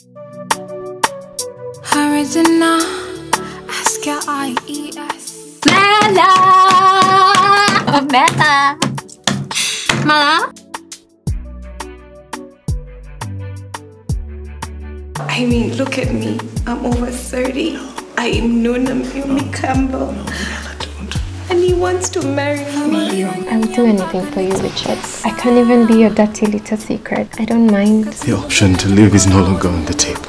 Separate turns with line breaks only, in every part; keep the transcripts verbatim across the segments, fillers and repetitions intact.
Original, ask your I E S.
Mela! Oh, Mela! Mela?
I mean, look at me. I'm over thirty. I am Nuna Mumi Campbell.
No, Mela, don't.
And he wants to marry me.
I will do anything for you, Richard. I can't even be your dirty little secret. I don't mind.
The option to live is no longer on the table.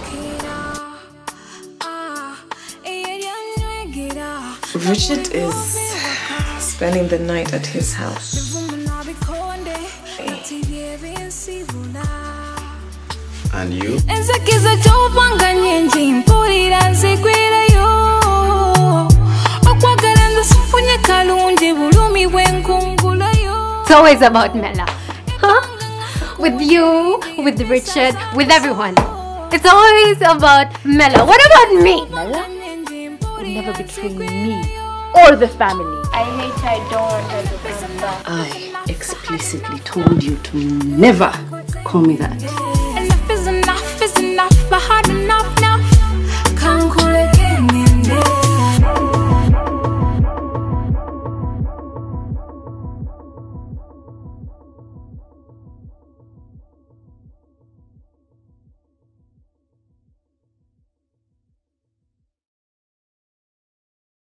Richard is spending the night at his house.
And you?
It's always about Mela. Huh? With you, with Richard, with everyone. It's always about Mela. What about me?
Mela will never betray me or the family.
I hate her. I don't want her to come back.
I explicitly told you to never call me that.
Enough is enough is enough. I had enough.